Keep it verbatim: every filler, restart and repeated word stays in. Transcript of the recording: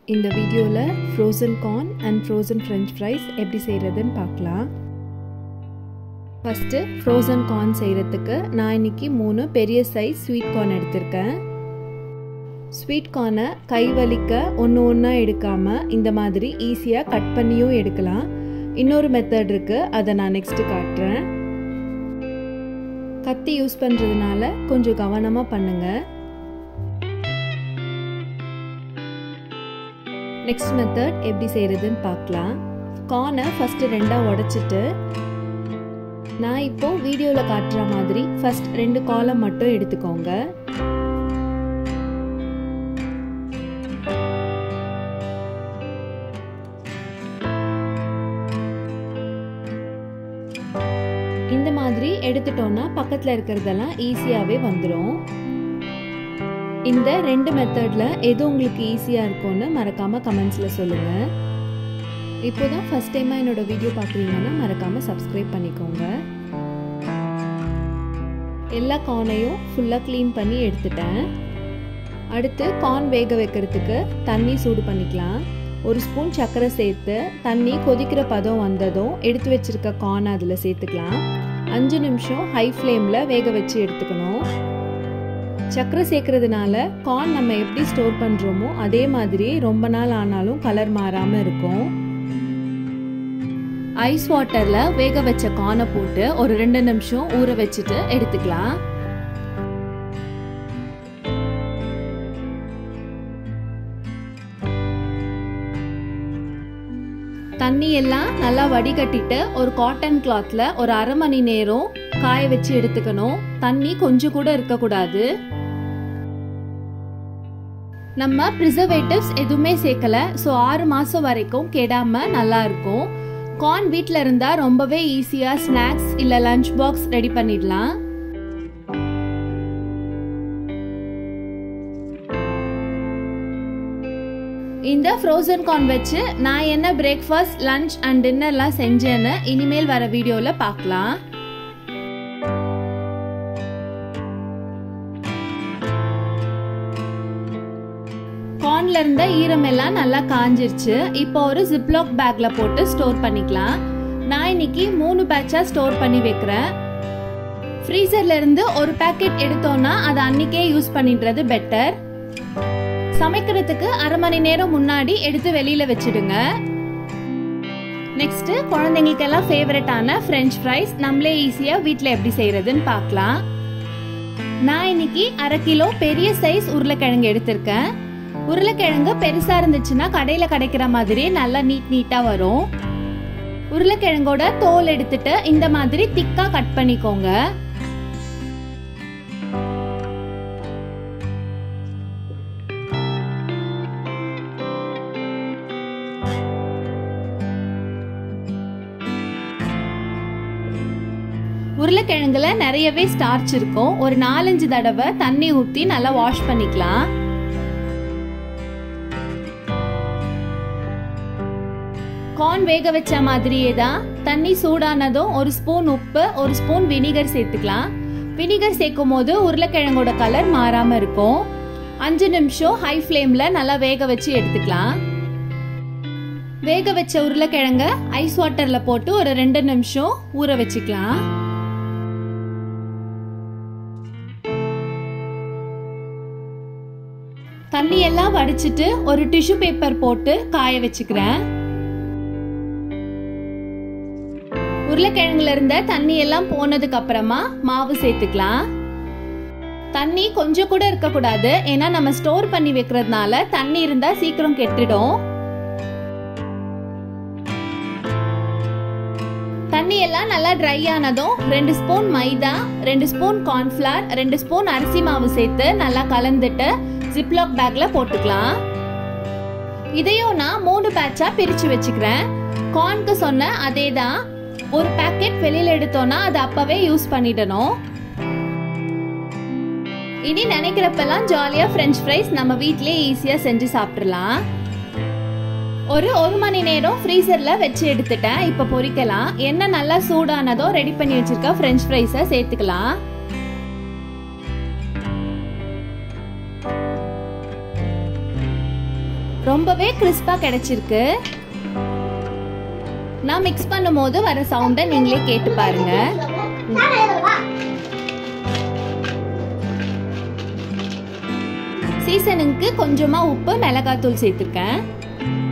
இந்த வீடியோல frozen corn and frozen french fries எப்படி செய்யறதுன்னு பார்க்கலாம். ஃபர்ஸ்ட் frozen corn செய்யறதுக்கு நான் இன்னைக்கு மூணு பெரிய சைஸ் sweet corn எடுத்துர்க்கேன். sweet corn கை வலிக்க ஒன்னு ஒண்ணா எடுக்காம இந்த மாதிரி ஈஸியா கட் பண்ணியும் எடுக்கலாம். இன்னொரு மெத்தட் இருக்கு, அதை நான் நெக்ஸ்ட் காட்டுறேன். கத்தி யூஸ் பண்றதுனால கொஞ்சம் கவனமா பண்ணுங்க. நெக்ஸ்ட் மெத்தட் எப்படி செய்யறதுன்னு பார்க்கலாம். கார்னை ஃபர்ஸ்ட் ரெண்டா உடைச்சிட்டு நான் இப்போ வீடியோல காட்டுற மாதிரி ஃபர்ஸ்ட் ரெண்டு காலம் மட்டும் எடுத்துக்கோங்க. இந்த மாதிரி எடுத்துட்டோம்னா பக்கத்துல இருக்கிறதெல்லாம் ஈஸியாவே வந்துடும். இந்த ரெண்டு மெத்தட்ல எது உங்களுக்கு ஈஸியா இருக்கும்னு மறக்காம கமெண்ட்ஸ்ல சொல்லுங்க. இப்போதான் ஃபர்ஸ்ட் டைமா என்னோட வீடியோ பார்க்குறீங்கன்னா மறக்காம சப்ஸ்கிரைப் பண்ணிக்கோங்க. எல்லா கார்னையும் ஃபுல்லா க்ளீன் பண்ணி எடுத்துட்டேன். அடுத்து கார்ன் வேக வைக்கிறதுக்கு தண்ணி சூடு பண்ணிக்கலாம். ஒரு ஸ்பூன் சர்க்கரை சேர்த்து தண்ணி கொதிக்கிற பதம் வந்ததும் எடுத்து வச்சிருக்க கார்ன் அதில் சேர்த்துக்கலாம். அஞ்சு நிமிஷம் ஹை ஃப்ளேமில் வேக வச்சு எடுத்துக்கணும். சர்க்கரை சேர்க்கறதுனால கார்ன் நம்ம எப்படி ஸ்டோர் பண்ணுறோமோ அதே மாதிரி ரொம்ப நாள் ஆனாலும் கலர் மாறாமல் இருக்கும். ஐஸ் வாட்டரில் வேக வச்ச கார்னை போட்டு ஒரு ரெண்டு நிமிஷம் ஊற வச்சுட்டு எடுத்துக்கலாம். தண்ணி எல்லாம் நல்லா வடிகட்டிட்டு ஒரு காட்டன் கிளாத்ல ஒரு அரை மணி நேரம் காய வச்சு எடுத்துக்கணும். தண்ணி கொஞ்சம் கூட இருக்கக்கூடாது. நம்ம ப்ரிசர்வேட்டிவ்ஸ் எதுவுமே சேர்க்கல, ஸோ ஆறு மாசம் வரைக்கும் கெடாம நல்லா இருக்கும். கார்ன் வீட்டில் இருந்தா ரொம்பவே ஈஸியா ஸ்நாக்ஸ் இல்ல லஞ்ச் பாக்ஸ் ரெடி பண்ணிடலாம். இந்த ஃப்ரோசன் கார்ன் வச்சு நான் என்ன பிரேக்ஃபாஸ்ட், லஞ்ச் அண்ட் டின்னர்லாம் செஞ்சேன்னு இனிமேல் வர வீடியோல பார்க்கலாம். கார்ன்ல இருந்த ஈரம் எல்லாம் நல்லா காஞ்சிருச்சு. இப்போ ஒரு ஜிப்லாக் பேக்ல போட்டு ஸ்டோர் பண்ணிக்கலாம். நான் இன்னைக்கு மூணு பேட்சா ஸ்டோர் பண்ணி வைக்கிறேன். ஃப்ரீசர்ல இருந்து ஒரு பேக்கெட் எடுத்தோம்னா அதை அன்னைக்கே யூஸ் பண்ணிடுறது பெட்டர். சமைக்கிறதுக்கு அரை மணி நேரம் முன்னாடி எடுத்து வெளியில வச்சிடுங்க. நெக்ஸ்ட் குழந்தைங்களுக்கு எல்லாம் ஃபேவரட்டான ஃப்ரெஞ்ச் ஃப்ரைஸ் நம்மளே ஈஸியா வீட்ல எப்படி செய்யறதுன்னு பார்க்கலாம். நான் இன்னைக்கு அரை கிலோ பெரிய சைஸ் உருளைக்கிழங்கு எடுத்திருக்கேன். உருளைக்கிழங்கு பெருசா இருந்துச்சுன்னா கடையில கிடைக்கிற மாதிரி நல்லா நீட் நீட்டா வரும். உருளைக்கிழங்கோட தோல் எடுத்துட்டு இந்த மாதிரி திக்கா கட் பண்ணிக்கோங்க. உருளைக்கிழங்குல நிறையவே ஸ்டார்ச் இருக்கும். ஒரு நாலஞ்சு தடவை தண்ணி ஊத்தி நல்லா வாஷ் பண்ணிக்கலாம். கார்ன் வேக வச்ச மாதிரியே தான் தண்ணி சூடானதும் ஒரு ஸ்பூன் உப்பு, ஒரு ஸ்பூன் வினிகர் சேர்த்துக்கலாம். வினிகர் சேர்க்கும் போது உருளைக்கிழங்கோட கலர் மாறாம இருக்கும். அஞ்சு நிமிஷம் ஹை ஃப்ளேம்ல நல்லா வேக வச்சு எடுத்துக்கலாம். வேக வச்ச உருளைக்கிழங்க ஐஸ் வாட்டர்ல போட்டு ஒரு ரெண்டு நிமிஷம் ஊற வச்சுக்கலாம். தண்ணி எல்லாம் வடிச்சிட்டு ஒரு டிஷ்யூ பேப்பர் போட்டு காய வச்சுக்கிறேன். உருளைக்கிழங்குல இருந்த தண்ணி எல்லாம் போனதுக்கு அப்புறமா மாவு சேர்த்துக்கலாம். தண்ணி கொஞ்சம் கூட இருக்க கூடாது, ஏன்னா நம்ம ஸ்டோர் பண்ணி வைக்கிறதுனால தண்ணி இருந்தா சீக்கிரம் கெட்டுடும். தண்ணி எல்லாம் நல்லா ட்ரை ஆனதும் ரெண்டு ஸ்பூன் மைதா, ரெண்டு ஸ்பூன் கார்ன்ஃபிளவர், ரெண்டு ஸ்பூன் அரிசி மாவு சேர்த்து நல்லா கலந்துட்டு ஜிப்லாக் பேக்ல போட்டுக்கலாம். இதையும் நான் மூணு பேட்சா பிரிச்சு வச்சுக்கிறேன். கார்னுக்கு சொன்ன அதே தான். ஒரு பேக்கெட் வெளியில எடுத்தோம்னா அது அப்பவே யூஸ் பண்ணிடணும். இனி நினைக்கிறப்பெல்லாம் ஜாலியா ஃப்ரெஞ்ச் ஃப்ரைஸ் நம்ம வீட்லயே ஈஸியா செஞ்சு சாப்பிடலாம். ஒரு ஒரு மணி நேரம் ஃப்ரீசர்ல வச்சு எடுத்துட்டேன். இப்ப பொரிக்கலாம். எண்ணெய் நல்லா சூடானதோ ரெடி பண்ணி வச்சிருக்க ஃப்ரெஞ்ச் ஃப்ரைஸை சேர்த்துக்கலாம். ரொம்பவே கிறிஸ்பா கிடைச்சிருக்கு. நான் மிக்ஸ் பண்ணும்போது வர சவுண்டை நீங்களே கேட்டு பாருங்க. சீசனுக்கு கொஞ்சமா உப்பு மிளகாத்தூள் சேர்த்துருக்கேன்.